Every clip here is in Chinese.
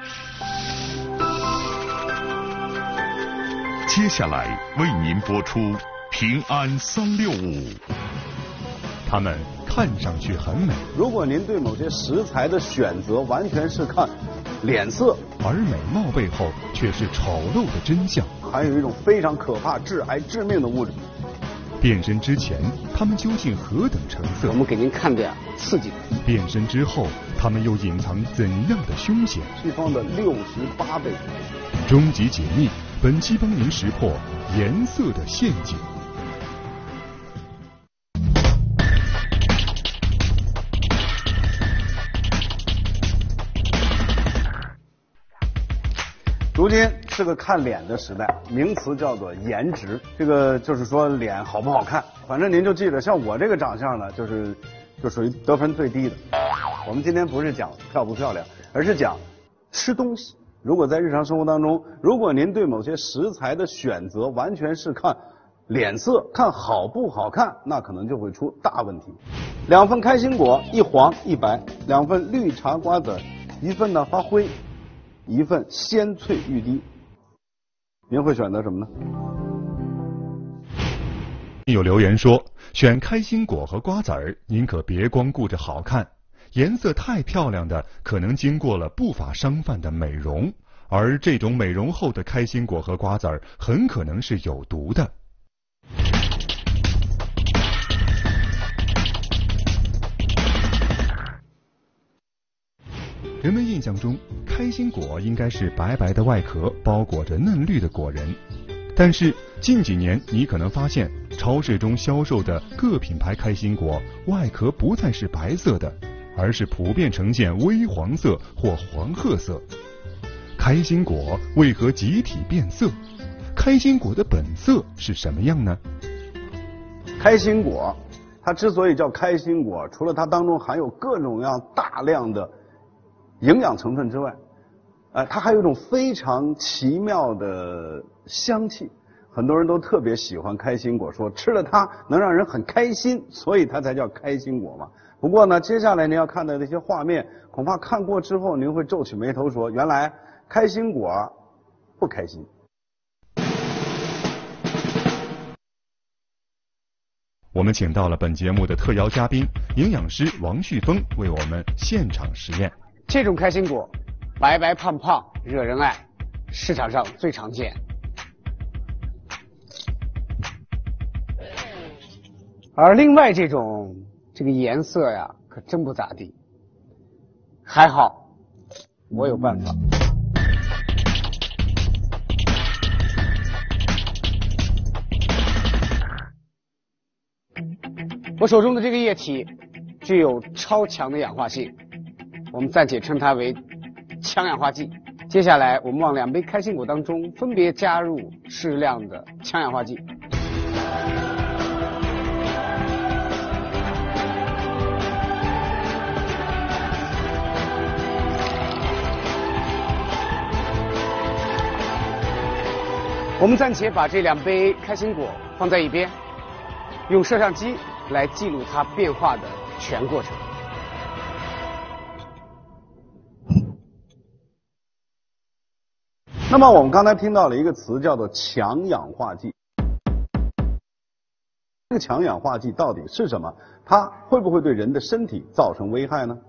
接下来为您播出《平安365》。 它们看上去很美， 如果您对某些食材的选择完全是看脸色， 而美貌背后却是丑陋的真相。 还有一种非常可怕、致癌致命的物质。 变身之前，它们究竟何等成色？ 我们给您看点刺激的。 变身之后，它们又隐藏怎样的凶险？ 西方的68倍。 终极解密，本期帮您识破颜色的陷阱。 如今是个看脸的时代，名词叫做颜值。这个就是说脸好不好看，反正您就记着，像我这个长相呢，就属于得分最低的。我们今天不是讲漂不漂亮，而是讲吃东西。如果在日常生活当中，如果您对某些食材的选择完全是看脸色，看好不好看，那可能就会出大问题。2份开心果，1黄1白；2份绿茶瓜子，1份呢发灰，1份鲜脆欲滴。您会选择什么呢？ 有留言说，选开心果和瓜子儿，您可别光顾着好看，颜色太漂亮的可能经过了不法商贩的美容，而这种美容后的开心果和瓜子儿很可能是有毒的。人们印象中，开心果应该是白白的外壳包裹着嫩绿的果仁，但是近几年你可能发现，超市中销售的各品牌开心果外壳不再是白色的，而是普遍呈现微黄色或黄褐色。开心果为何集体变色？开心果的本色是什么样呢？ 开心果它之所以叫开心果，除了它当中含有各种各样大量的营养成分之外，它还有一种非常奇妙的香气。很多人都特别喜欢开心果，说吃了它能让人很开心，所以它才叫开心果嘛。不过呢，接下来您要看到这些画面，恐怕看过之后您会皱起眉头说，原来开心果不开心。 我们请到了本节目的特邀嘉宾，营养师王旭峰，为我们现场实验。 这种开心果白白胖胖惹人爱，市场上最常见。而另外这个颜色呀，可真不咋地。还好，我有办法。我手中的这个液体具有超强的氧化性，我们暂且称它为强氧化剂。接下来，我们往2杯开心果当中分别加入适量的强氧化剂。我们暂且把这2杯开心果放在一边，用摄像机来记录它变化的全过程。 那么我们刚才听到了一个词叫做强氧化剂。这个强氧化剂到底是什么？它会不会对人的身体造成危害呢？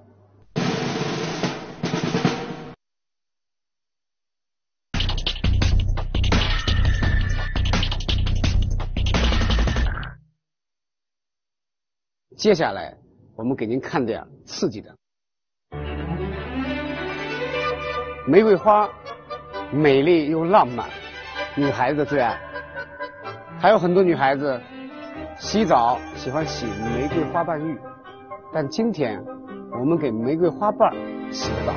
接下来，我们给您看点刺激的。玫瑰花美丽又浪漫，女孩子的最爱。还有很多女孩子洗澡喜欢洗玫瑰花瓣浴，但今天我们给玫瑰花瓣洗个澡。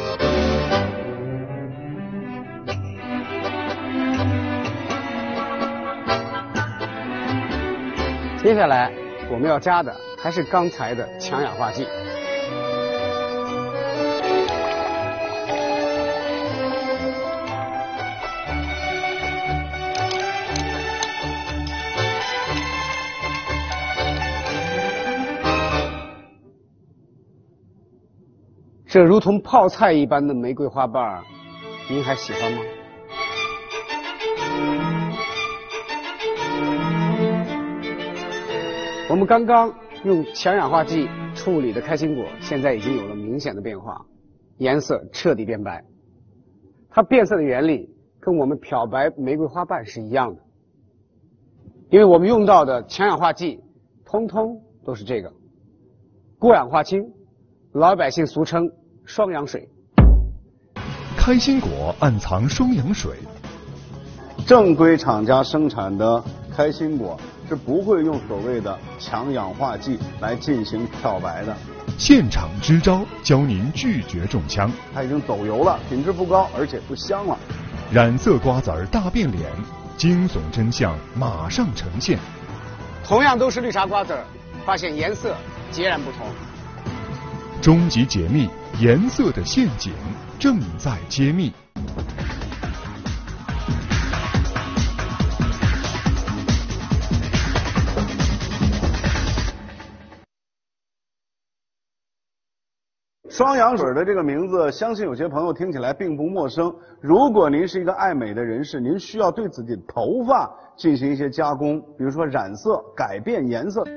接下来我们要加的还是刚才的强氧化剂。 这如同泡菜一般的玫瑰花瓣，您还喜欢吗？我们刚刚用强氧化剂处理的开心果，现在已经有了明显的变化，颜色彻底变白。它变色的原理跟我们漂白玫瑰花瓣是一样的，因为我们用到的强氧化剂通通都是这个过氧化氢，老百姓俗称双氧水。 开心果暗藏双氧水， 正规厂家生产的开心果是不会用所谓的强氧化剂来进行漂白的。 现场支招，教您拒绝中枪。 它已经走油了，品质不高，而且不香了。 染色瓜子儿大变脸，惊悚真相马上呈现。 同样都是绿茶瓜子儿，发现颜色截然不同。 终极解密，颜色的陷阱正在揭秘。 双氧水的这个名字，相信有些朋友听起来并不陌生。如果您是一个爱美的人士，您需要对自己的头发进行一些加工，比如说染色、改变颜色。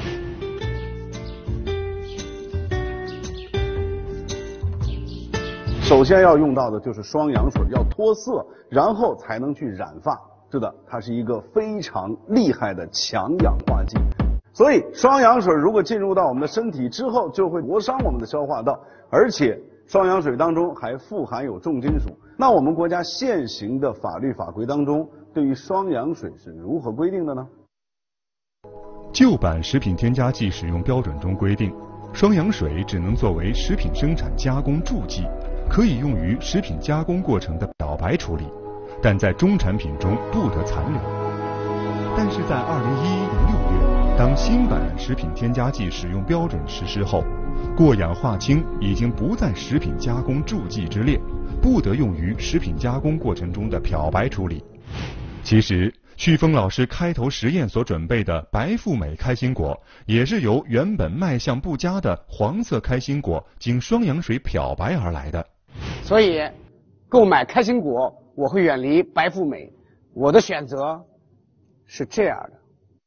首先要用到的就是双氧水，要脱色，然后才能去染发。是的，它是一个非常厉害的强氧化剂。所以双氧水如果进入到我们的身体之后，就会灼伤我们的消化道，而且双氧水当中还富含有重金属。那我们国家现行的法律法规当中，对于双氧水是如何规定的呢？ 旧版食品添加剂使用标准中规定，双氧水只能作为食品生产加工助剂，可以用于食品加工过程的漂白处理，但在中产品中不得残留。但是在2011年6月，当新版食品添加剂使用标准实施后，过氧化氢已经不在食品加工助剂之列，不得用于食品加工过程中的漂白处理。其实旭峰老师开头实验所准备的白富美开心果，也是由原本卖相不佳的黄色开心果经双氧水漂白而来的。 所以购买开心果，我会远离白富美，我的选择是这样的。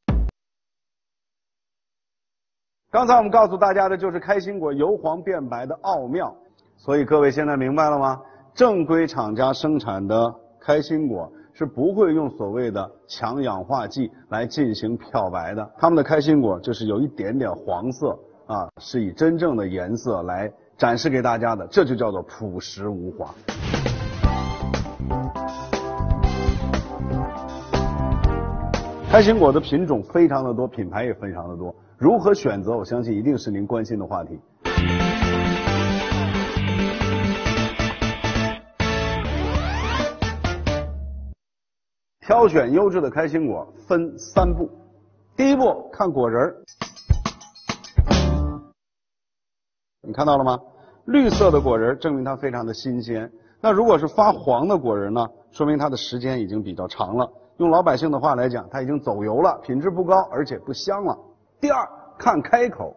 刚才我们告诉大家的就是开心果由黄变白的奥妙，所以各位现在明白了吗？正规厂家生产的开心果是不会用所谓的强氧化剂来进行漂白的，他们的开心果就是有一点点黄色啊，是以真正的颜色来展示给大家的，这就叫做朴实无华。开心果的品种非常的多，品牌也非常的多，如何选择，我相信一定是您关心的话题。挑选优质的开心果分3步，第一步看果仁儿，你看到了吗？绿色的果仁证明它非常的新鲜，那如果是发黄的果仁呢，说明它的时间已经比较长了。用老百姓的话来讲，它已经走油了，品质不高，而且不香了。第二，看开口，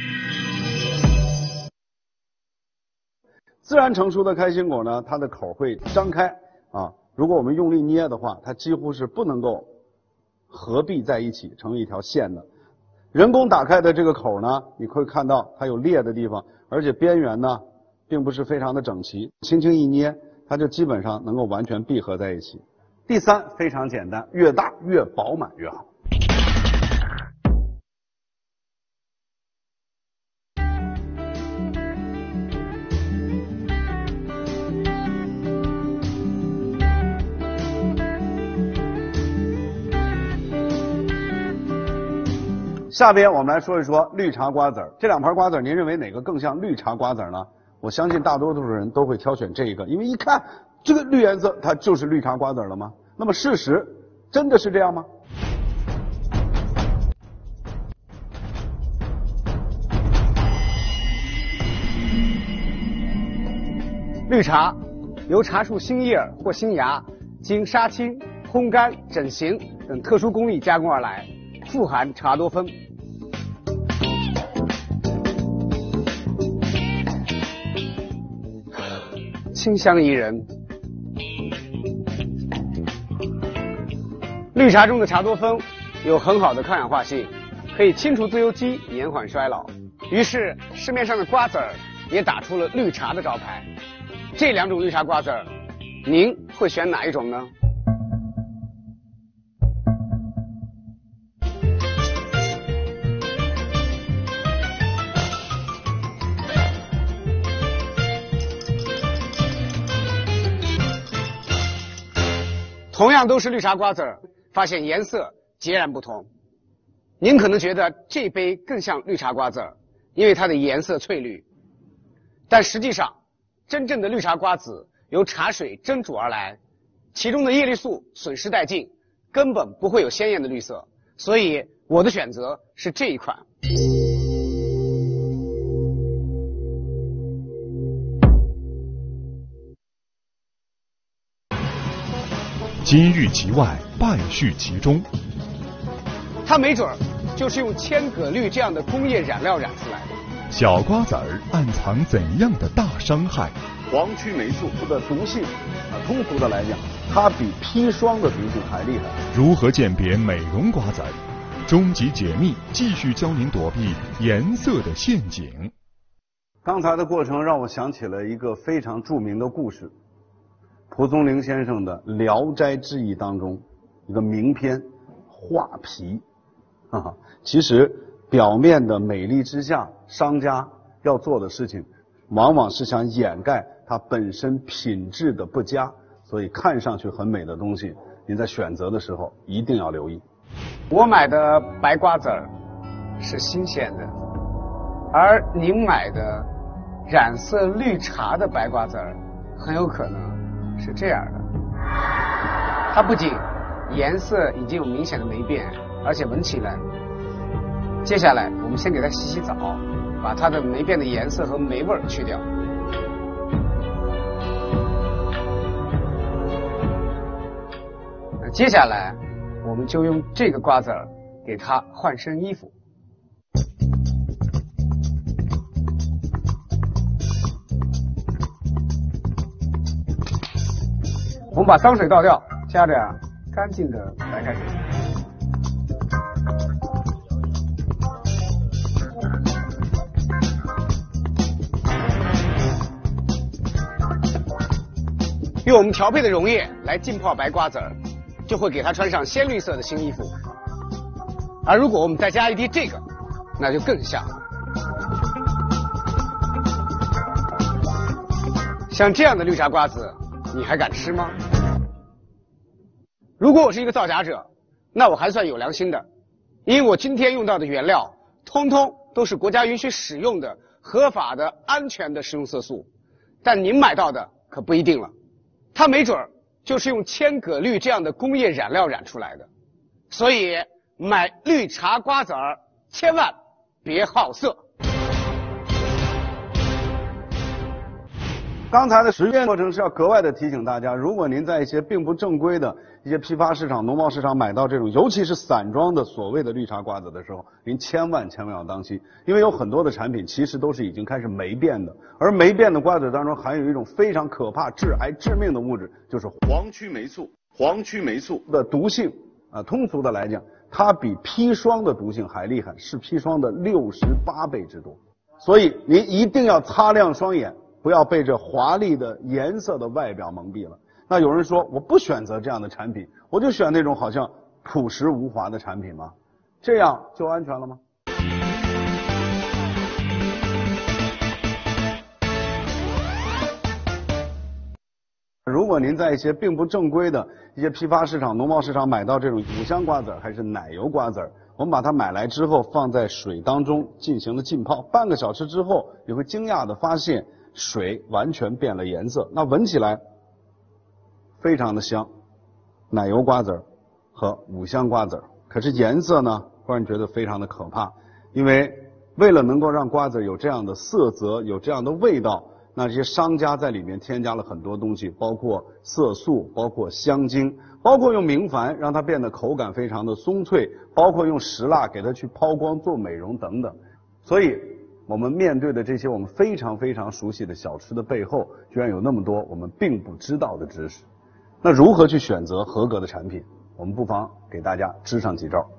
自然成熟的开心果呢，它的口会张开啊，如果我们用力捏的话，它几乎是不能够合闭在一起成为一条线的。人工打开的这个口呢，你会看到它有裂的地方，而且边缘呢并不是非常的整齐，轻轻一捏，它就基本上能够完全闭合在一起。第三，非常简单，越大越饱满越好。下边我们来说一说绿茶瓜子儿，这2盘瓜子儿，您认为哪个更像绿茶瓜子儿呢？我相信大多数人都会挑选这个，因为一看这个绿颜色，它就是绿茶瓜子儿了吗？那么事实真的是这样吗？ 绿茶由茶树新叶或新芽经杀青、烘干、整形等特殊工艺加工而来，富含茶多酚。 清香宜人。绿茶中的茶多酚有很好的抗氧化性，可以清除自由基，延缓衰老。于是市面上的瓜子儿也打出了绿茶的招牌。这两种绿茶瓜子儿，您会选哪一种呢？同样都是绿茶瓜子儿，发现颜色截然不同。您可能觉得这杯更像绿茶瓜子儿，因为它的颜色翠绿。但实际上，真正的绿茶瓜子由茶水蒸煮而来，其中的叶绿素损失殆尽，根本不会有鲜艳的绿色。所以我的选择是这一款。 金玉其外，败絮其中。 它没准儿就是用千葛绿这样的工业染料染出来的。 小瓜子儿暗藏怎样的大伤害？ 黄曲霉素的毒性，通俗的来讲，它比砒霜的毒性还厉害。 如何鉴别美容瓜子儿？终极解密，继续教您躲避颜色的陷阱。 刚才的过程让我想起了一个非常著名的故事。蒲松龄先生的《聊斋志异》当中一个名篇《画皮》，其实表面的美丽之下，商家要做的事情，往往是想掩盖它本身品质的不佳，所以看上去很美的东西，您在选择的时候一定要留意。 我买的白瓜子儿是新鲜的，而您买的染色绿茶的白瓜子儿很有可能是这样的，它不仅颜色已经有明显的霉变，而且闻起来。接下来我们先给它洗洗澡，把它的霉变的颜色和霉味儿去掉。那接下来我们就用这个瓜子儿给它换身衣服。我们把脏水倒掉，加点干净的白开水。用我们调配的溶液来浸泡白瓜子儿，就会给它穿上鲜绿色的新衣服。而如果我们再加一滴这个，那就更像了。像这样的绿茶瓜子，你还敢吃吗？如果我是一个造假者，那我还算有良心的，因为我今天用到的原料通通都是国家允许使用的合法的安全的食用色素，但您买到的可不一定了，它没准儿就是用千葛绿这样的工业染料染出来的。所以买绿茶瓜子儿千万别好色。 刚才的实验过程是要格外的提醒大家，如果您在一些并不正规的一些批发市场、农贸市场买到这种，尤其是散装的所谓的绿茶瓜子的时候，您千万要当心，因为有很多的产品其实都是已经开始霉变的，而霉变的瓜子当中含有一种非常可怕、致癌、致命的物质，就是黄曲霉素。黄曲霉素的毒性，通俗的来讲，它比砒霜的毒性还厉害，是砒霜的68倍之多。所以您一定要擦亮双眼，不要被这华丽的颜色的外表蒙蔽了。那有人说，我不选择这样的产品，我就选那种好像朴实无华的产品吗？这样就安全了吗？如果您在一些并不正规的一些批发市场、农贸市场买到这种五香瓜子还是奶油瓜子，我们把它买来之后放在水当中进行了浸泡，半个小时之后，你会惊讶地发现水完全变了颜色，那闻起来非常的香，奶油瓜子和五香瓜子，可是颜色呢，会让人觉得非常的可怕，因为为了能够让瓜子有这样的色泽，有这样的味道，那这些商家在里面添加了很多东西，包括色素，包括香精，包括用明矾让它变得口感非常的松脆，包括用石蜡给它去抛光做美容等等。所以我们面对的这些我们非常非常熟悉的小吃的背后，居然有那么多我们并不知道的知识。那如何去选择合格的产品？我们不妨给大家支上几招。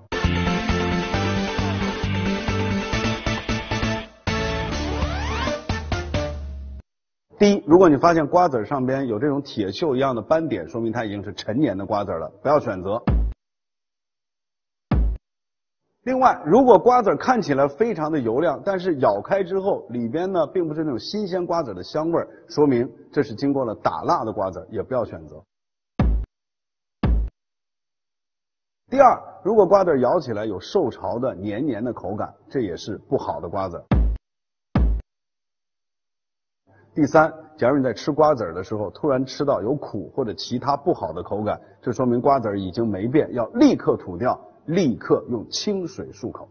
第一，如果你发现瓜子上边有这种铁锈一样的斑点，说明它已经是陈年的瓜子了，不要选择。另外，如果瓜子看起来非常的油亮，但是咬开之后里边呢并不是那种新鲜瓜子的香味，说明这是经过了打蜡的瓜子，也不要选择。第二，如果瓜子咬起来有受潮的黏黏的口感，这也是不好的瓜子。第三，假如你在吃瓜子的时候突然吃到有苦或者其他不好的口感，这说明瓜子已经霉变，要立刻吐掉，立刻用清水漱口。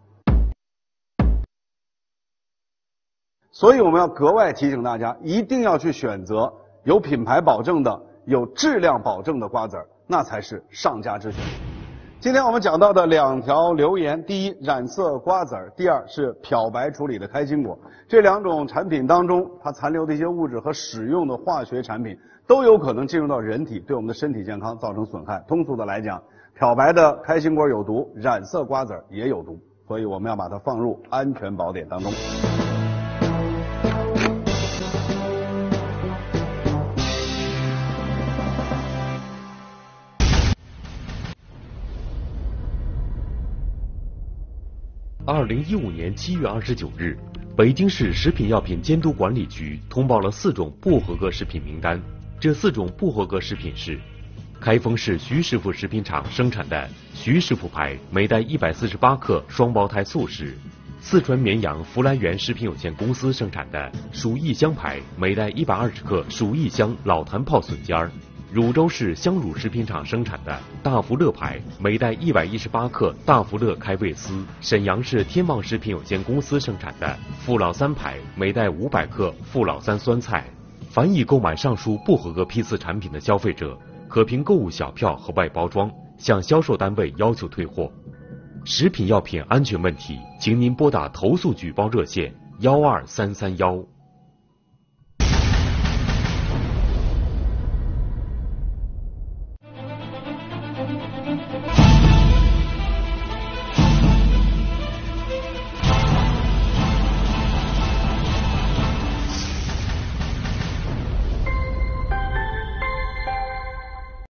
所以我们要格外提醒大家，一定要去选择有品牌保证的、有质量保证的瓜子，那才是上佳之选。今天我们讲到的2条留言，第一，染色瓜子；第二是漂白处理的开心果。这2种产品当中，它残留的一些物质和使用的化学产品都有可能进入到人体，对我们的身体健康造成损害。通俗的来讲，漂白的开心果有毒，染色瓜子也有毒，所以我们要把它放入安全宝典当中。 2015年7月29日，北京市食品药品监督管理局通报了4种不合格食品名单。这4种不合格食品是：开封市徐师傅食品厂生产的徐师傅牌每袋148克双胞胎速食；四川绵阳福来源食品有限公司生产的蜀义香牌每袋120克蜀义香老坛泡笋尖儿；汝州市香乳食品厂生产的大福乐牌每袋118克大福乐开胃丝；沈阳市天望食品有限公司生产的富老三牌每袋500克富老三酸菜。凡已购买上述不合格批次产品的消费者，可凭购物小票和外包装向销售单位要求退货。食品药品安全问题，请您拨打投诉举报热线12331。